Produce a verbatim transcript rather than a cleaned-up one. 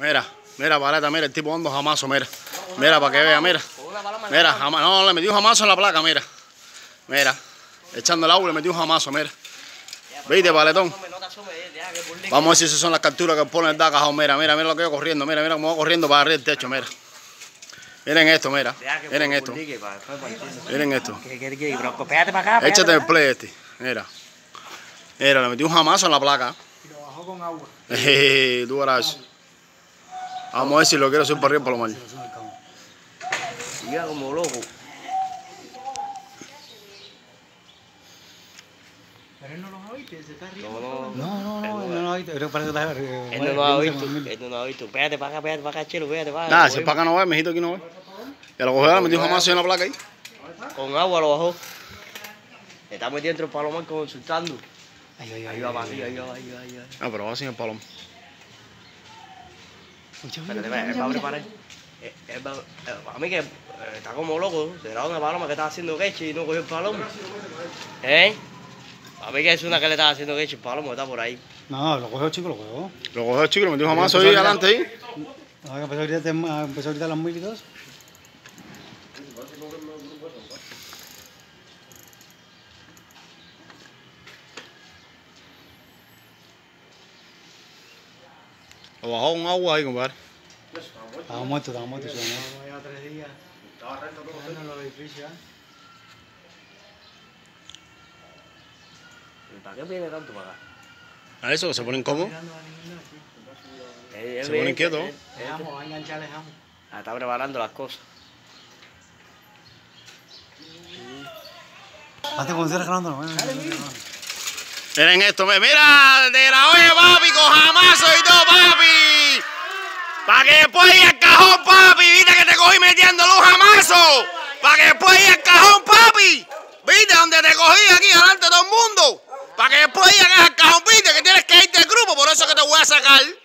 Mira, mira, paleta, mira, el tipo dando jamazo, mira. Mira, para que vea, mira. Mira, jamás, no, le metió un jamazo en la placa, mira. Mira, echando el agua le metió un jamazo, mira. ¿Viste, paletón? Vamos a ver si esas son las capturas que pone el da cajón. Mira, mira, mira lo que yo corriendo, mira, mira cómo va corriendo para arriba el techo, mira. Miren esto, mira. Miren esto. Miren esto. Échate el play este. Mira. Mira, le metió un jamazo en la placa. Y lo bajó con agua. Jeje, tú verás. Vamos a ver si lo quiero subir para arriba por lo mal. Llega como loco. Pero él no los ha visto, se está riendo. No, no, No, no, no, él no los ha visto. Pero parece que está... Él no nos ha visto, él no nos ha visto. Pégate para acá, pégate para acá, Chelo, pégate para acá. Nada, si es para acá no va, mijito aquí no va. Ya lo cogió, le metió un jamazo en la placa ahí. Con agua lo bajó. Está metido dentro del palomar consultando. Ay, ay, ay. Ahí va para arriba, ahí va, ahí va, ahí va. Ah, pero va sin el palomo. Espérate, él va a preparar. Eh, él va- eh, A mí que eh, está como loco. Será una paloma que estaba haciendo queche y no cogió el palomo. ¿Eh? A mí que es una que le estaba haciendo queche, el palomo está por ahí. No, lo cogió, chico, lo cogió. Lo cogió el chico, le metió un jamazo ahí adelante ahí. No, que empezó ahorita, empezó ahorita las mil y dos. Lo bajó con agua ahí, compadre. Estaba muerto, estaba muerto. No, ya tres días. Estaba recto todo en los edificios. ¿Para qué viene tanto para acá? A eso, que se ponen cómodos. Él- él Se viene- ponen quietos. él- él- Vamos, va a engancharle jamón. Ah, está preparando las cosas. Hazte con cierre jalando. Miren esto, mira, de la oye, papi, con jamazo y todo, papi. Para que después ir al cajón, papi. Viste que te cogí metiéndole un jamazo. Para que después ir al cajón, papi. Viste donde te cogí aquí delante de todo el mundo. Para que después ir al cajón, viste que tienes que irte del grupo. Por eso que te voy a sacar.